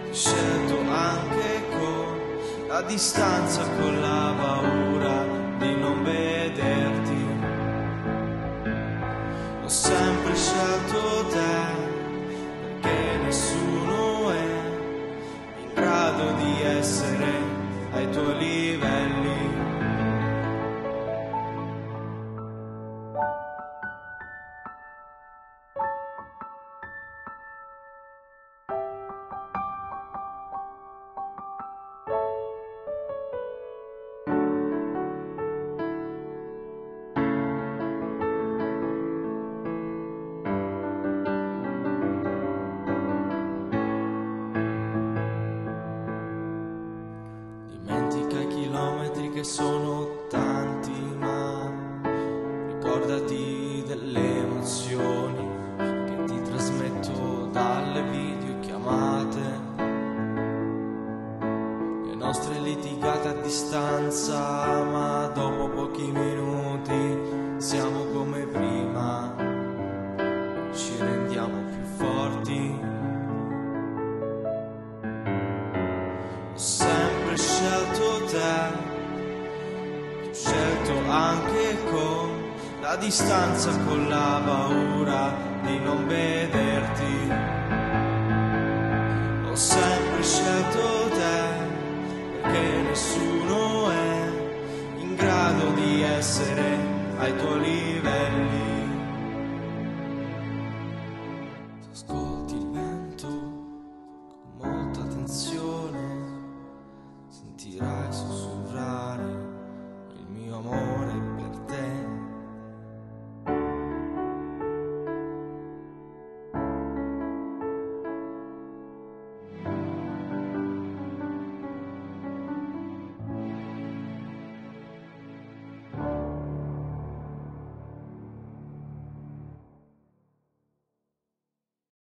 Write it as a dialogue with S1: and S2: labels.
S1: scelto anche con la distanza, con la paura di non vederti. Ho sempre scelto te, perché nessuno è in grado di essere ai tuoi livelli. Dimentica i chilometri che sono tanti, ma ricordati delle emozioni che ti trasmetto dalle videochiamate, le nostre litigate a distanza, ma dopo pochi minuti siamo come prima, ci rendiamo più forti. Ho sempre scelto te, ti ho scelto anche con la distanza, con la paura di non vederti. Ho sempre scelto te, perché nessuno è in grado di essere ai tuoi livelli.